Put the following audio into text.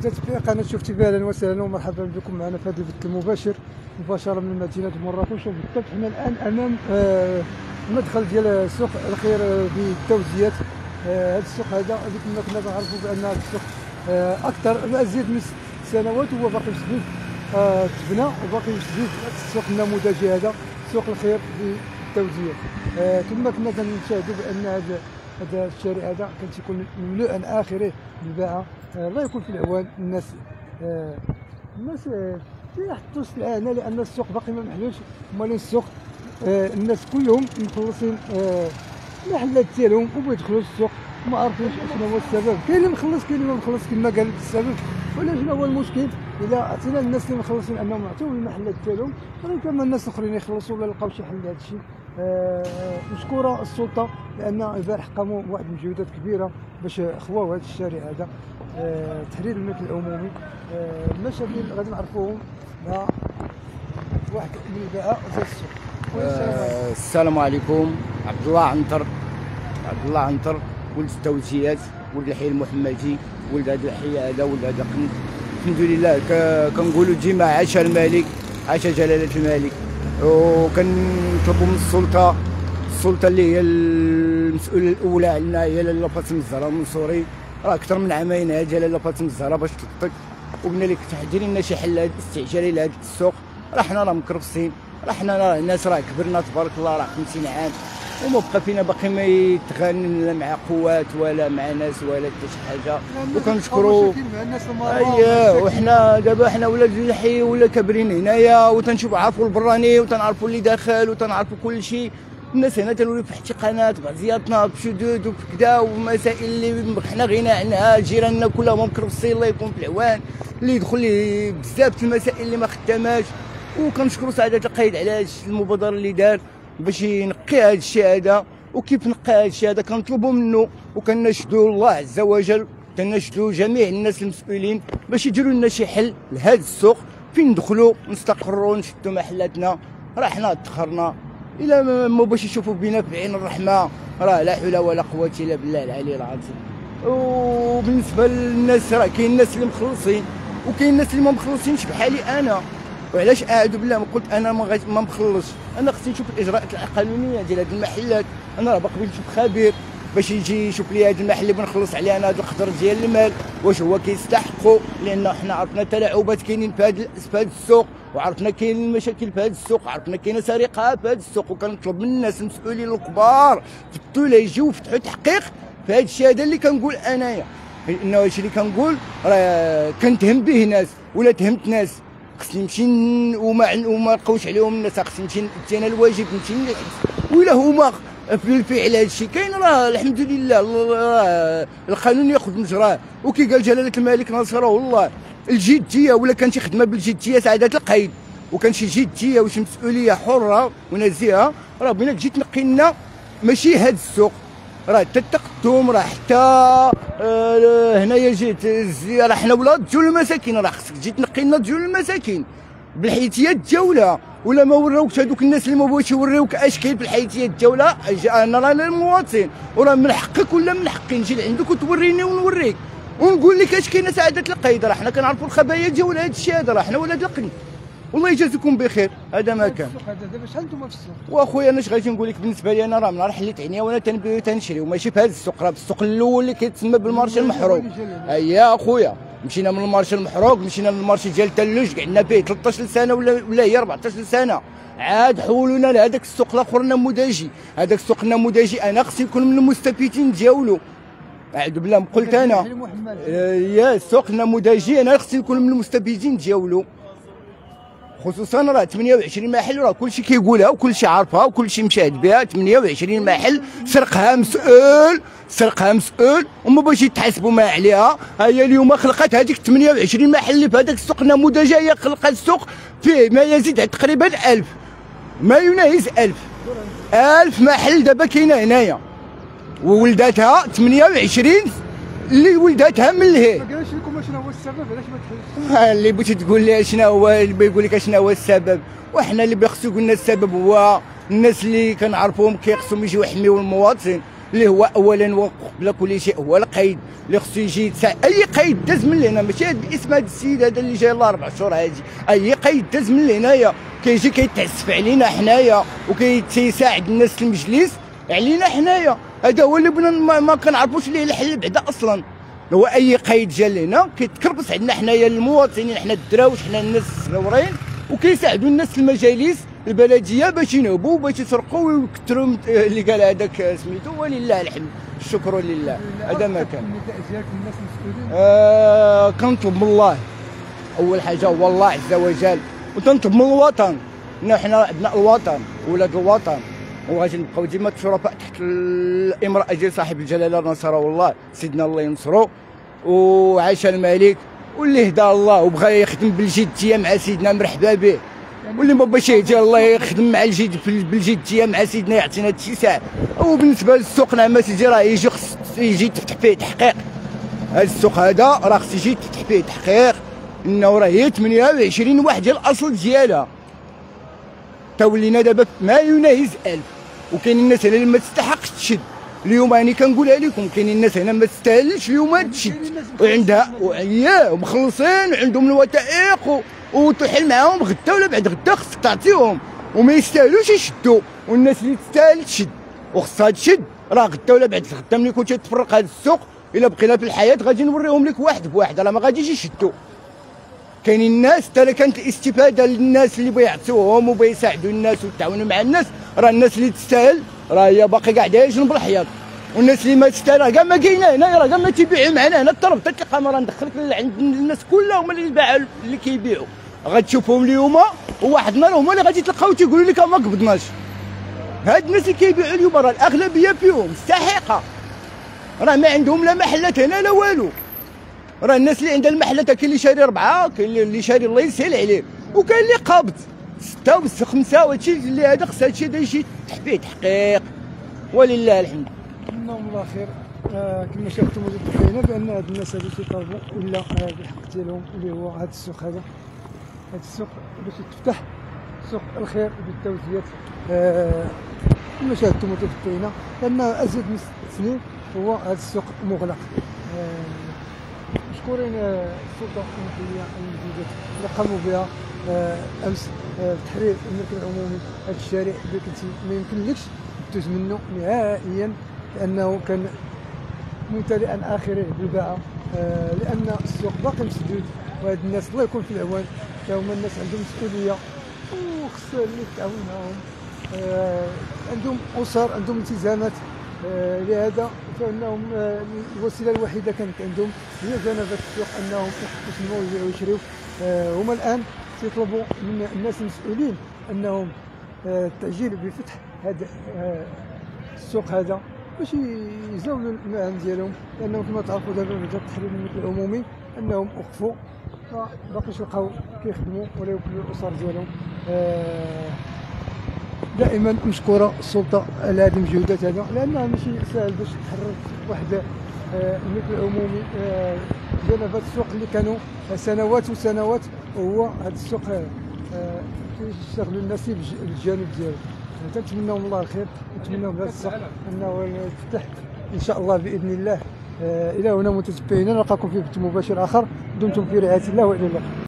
في قناه شفتي بها. اهلا وسهلا ومرحبا بكم معنا في هذا البث المباشر مباشره من مدينه مراكش. وبالضبط حنا الان امام المدخل ديال السوق الخير بالتوزيات. هذا السوق هذا كما كنا كنعرفوا بان هذا السوق اكثر ازيد من سنوات هو باقي جديد تبنى وباقي جديد. السوق النموذجي هذا سوق الخير بالتوزيات. كما كنا كنشاهدوا بان هذا الشارع هذا كان تيكون مملوءا اخره بالباعه. الله يكون في العوان الناس يحطوا السلعه هنا لان السوق باقي ما محلوش. مالين السوق الناس كلهم مخلصين المحلات ديالهم وبيدخلوا السوق ما عارفينش شنو هو السبب. كاين اللي مخلص كاين اللي ما مخلص كما قال السبب. ولا شنو هو المشكل اذا عطينا الناس اللي مخلصين انهم يعطيو المحلات ديالهم ولكن كما الناس الاخرين يخلصوا ولا لقاو شي حل لهذا الشيء. مشكوره السلطه لان البارح قاموا بواحد المجهودات كبيره باش خواو هذا الشارع هذا تحرير الملك العمومي. المشاكل غادي نعرفوهم مع واحد من الباعه ديال السوق. السلام عليكم. عبد الله عنتر ولد التوزيات ولد الحي المحمدي ولد هذا الحي هذا ولد هذا قنت. الحمد لله كنقولوا ديما عاش الملك عاش جلاله الملك. وكنطلبوا من السلطه اللي هي المسؤوله الاولى عندنا هي لاله فاطمه الزهراء المنصوري. راه اكثر من عامين هاجه لاله فاطمه الزهراء باش تطق وقلنا لك تحضري لنا شي حل استعجالي لهذا السوق. راه حنا مكرفسين، راه حنا الناس راه كبرنا تبارك الله راه 50 عام وما بقى فينا باقي ما يتغنى لا مع قوات ولا مع ناس ولا حتى شي حاجه. وكنشكروا اييه. وحنا دابا حنا ولاد الحي ولا كابرين هنايا وتنشوفوا عارفوا البراني وتنعرفوا اللي داخل وتنعرفوا كل شيء. الناس هنا تنوليو في احتقانات بعضياتنا بشذوذ وبكذا ومسائل اللي حنا غنى عنها. جيراننا كلهم مكرفسين الله يكون في العوان اللي يدخل لي بزاف المسائل اللي ما خداماش. وكنشكروا سعاده القايد على هذا المبادره اللي دار باش ينقي هذا الشيء هذا. وكيف نقى هذا الشيء هذا كنطلبوا منه وكنشدوا الله عز وجل كنشدوا جميع الناس المسؤولين باش يديروا لنا شي حل لهذا السوق فين ندخلوا نستقروا نشدوا محلاتنا. راه حنا تاخرنا الا ما باش يشوفوا بينا بعين الرحمه. راه لا حول ولا قوه الا بالله العلي العظيم. وبالنسبه للناس راه كاين الناس اللي مخلصين وكاين الناس اللي ما مخلصينش بحالي انا. وعلاش اعوذ بالله ما قلت انا ما مخلصش. انا خصني نشوف الاجراءات القانونيه ديال هذه المحلات. انا راه باقي نشوف خبير باش يجي يشوف لي هذا المحل اللي بنخلص عليه انا هذا القدر ديال المال واش هو كيستحقوا. لان حنا عرفنا تلاعبات كاينين في هذا السوق وعرفنا كاين المشاكل في هذا السوق وعرفنا كاينه سرقه في هذا السوق. وكنطلب من الناس المسؤولين الكبار في الدوله يجيو يفتحوا تحقيق في هذا الشيء هذا اللي كنقول انايا. لانه هادشي اللي كنقول راه كنتهم به ناس ولا تهمت ناس خصني نمشي وما لقاوش عليهم الناس. خصني نمشي ندي انا الواجب نمشي للحبس ولا هما بالفعل هذا الشيء كاين. راه الحمد لله القانون ياخذ مجراه. وكي قال جلاله الملك ناصره الله الجديه ولا كان شي خدمه بالجديه سعاده القايد وكان شي جديه وشي مسؤوليه حره ونزيهه راه بغينا تجي تنقي لنا ماشي هذا السوق. راه حتى التقدم راه حتى هنايا جيت راه حنا ولاد ديال المساكين. راه خصك تجي تنقي لنا ديال المساكين بالحيثيات الجوله ولا ما وراوكش هذوك الناس اللي ما بغاوش يوريوك اش كاين بالحيثيات الجوله. انا رانا المواطن وراه من حقك ولا من حقي نجي لعندك وتوريني ونوريك ونقول لك اش كاين سعاده القايد. راه حنا كنعرفوا الخبايا ديال هذا الشيء هذا. راه حنا ولاد القني والله يجازيكم بخير. هذا ما كان. دابا شحال نتوما في السوق؟ واخويا انا اش غادي نقول لك بالنسبه لي انا راه من نهار حليت عينيا وانا تنبيع وتنشري وماشي في هذا السوق. راه في السوق الاول اللي كيتسمى بالمارشي المحروق. اييه اخويا مشينا من المارشي المحروق مشينا للمارشي ديال الثلوج قعدنا به 13 سنه ولا هي 14 سنه. عاد حولونا لهذاك السوق الاخر النموذجي. هذاك السوق النموذجي انا خصني نكون من المستفيدين ديالو. اعوذ بالله قلت انا يا السوق النموذجي انا خصني نكون من المستفيدين ديالو. خصوصا راه 28 محل راه كلشي كيقولها وكلشي عارفها وكلشي مشاهد بها. 28 محل سرقها مسؤول وما باش يتحاسبوا ما عليها. هي اليوم خلقت هذيك 28 محل اللي في هذاك السوق النموذجي. هي خلقت السوق فيه ما يزيد تقريبا 1000 ما يناهز 1000 محل دابا كاينه هنايا وولداتها 28 اللي ولداتها من لهيه. ما قالش لكم شنو هو السبب علاش ما تحلش؟ اللي بغيتي تقول لي شنو هو يقول لك شنو هو السبب. وحنا اللي خصو يقول لنا السبب هو الناس اللي كنعرفوهم كيخصهم يجيو يحميو المواطن. اللي هو اولا وقبل كل شيء هو القيد اللي خصو يجي اي قيد داز من هنا، ماشي هذا الاسم هذا السيد هذا اللي جاي الله 4 شهور هادي، اي قيد داز من هنايا كيجي كيتعسف علينا حنايا وكيساعد الناس في المجلس علينا حنايا. هذا هو اللي بغينا ما كنعرفوش ليه الحل بعدا اصلا. هو اي قيد جا لهنا كيتكربس عندنا حنايا المواطنين، حنا الدراوش حنا الناس الصغيورين، وكيساعدوا الناس في المجالس البلديه باش ينهبوا باش يسرقوا ويكثروا اللي قال هذاك سميتو. ولله الحمد الشكر لله. هذا ما كان. كنطلب من الله اول حاجه هو الله عز وجل، وتنطلب من الوطن ان حنا ابناء الوطن ولاد الوطن، وغادي نبقاو ديما شرفاء تحت الامراه ديال صاحب الجلاله نصره الله سيدنا الله ينصرو. وعاش الملك، واللي هدى الله وبغى يخدم بالجديه مع سيدنا مرحبا به، واللي ما بغاش يهدي الله يخدم مع بالجديه مع سيدنا يعطينا الاتساع. وبالنسبه للسوق نعم سيدي راه يجي خص يجي تفتح فيه تحقيق. هذا السوق هذا راه خص يجي تفتح فيه تحقيق انه راه هي 28 واحد ديال الاصل ديالها، تولينا دابا ما يناهز 1000. وكاين الناس هنا اللي ما تستحقش تشد. اليوم راني كنقولها لكم كاين الناس هنا ما تستاهلش اليوم تشد، وعندها ومخلصين وعندهم الوثائق وتحل معاهم غدا ولا بعد غدا خصك تعطيهم، وما يستاهلوش يشدوا. والناس اللي تستاهل تشد وخصها تشد راه غدا ولا بعد غدا ملي كنت تفرق هذا السوق الا بقينا في الحياه غادي نوريهم لك واحد بواحد راه ما غاديش يشدوا. كاينين الناس حتى كانت الاستفاده للناس اللي بيعطيوهم وبيساعدوا الناس ويتعاونوا مع الناس، راه الناس اللي تستاهل راه هي باقي قاعده جنب الحياط، والناس اللي ما تستاهل راه كاع ما كاينه هنا، راه كاع ما تيبيعوا معنا هنا الطرب حتى الكاميرا ندخلك عند الناس كلها هما اللي باعوا اللي كيبيعوا. غتشوفهم اليوم وواحد النهار هما اللي غادي تلقاو تيقولوا لك ما قبضناش. هاد الناس اللي كيبيعوا اليوم راه الاغلبيه فيهم مستحقه، راه ما عندهم لا محلات هنا لا والو. راه الناس اللي عندها المحلات كاين اللي شاري 4، كاين اللي شاري الله يسهل عليه، وكاين اللي قابض 6 و 5. وهادشي اللي هذا خص هادشي هذا يجي تحت فيه تحقيق. ولله الحمد. منهم الله خير. كما شافتوا متبقينا بان هاد الناس هادو تيطالبوا ولا بالحق ديالهم اللي هو هاد السوق هذا. هاد السوق باش يتفتح سوق الخير بالتوزيات. كما شاهدتوا متفقين لان ازيد من 6 سنين هو هذا السوق مغلق. مشكورين السلطه المحليه المجيدات اللي قاموا بها امس تحرير الملك العمومي. هذا الشارع اللي كنتي ما يمكنلكش دوز منه نهائيا لانه كان ممتلئا اخره بالباعه، لان السوق باقي مسدود. وهاد الناس الله يكون في العوان، هما الناس عندهم مسؤوليه وخص اللي تعاون معاهم، عندهم اسر عندهم التزامات. لهذا فانهم الوسيله الوحيده كانت عندهم هي جنبات السوق انهم يقسموا ويبيعوا ويشريوا. هما الان تيطلبوا من الناس المسؤولين انهم التعجيل بفتح هذا السوق هذا باش يزاولوا المهام ديالهم، لانهم كما تعرفوا دابا بعد تحرير الملك العمومي انهم وقفوا فباقيش يبقاو كيخدموا ولا يوكلوا الاسر ديالهم. دائما مشكوره السلطه على هذه المجهودات هذا، لانها ماشي ساهل باش تحرر واحد الملك العمومي جنبات السوق اللي كانوا سنوات وسنوات، وهو هذا السوق كيشتغلوا الناس بالجانب ديالو. تنتمناو الله الخير، نتمناو بهذا السوق انه يفتح ان شاء الله باذن الله. الى هنا متتبعين، نلقاكم في بث مباشر اخر. دمتم في رعايه الله والى اللقاء.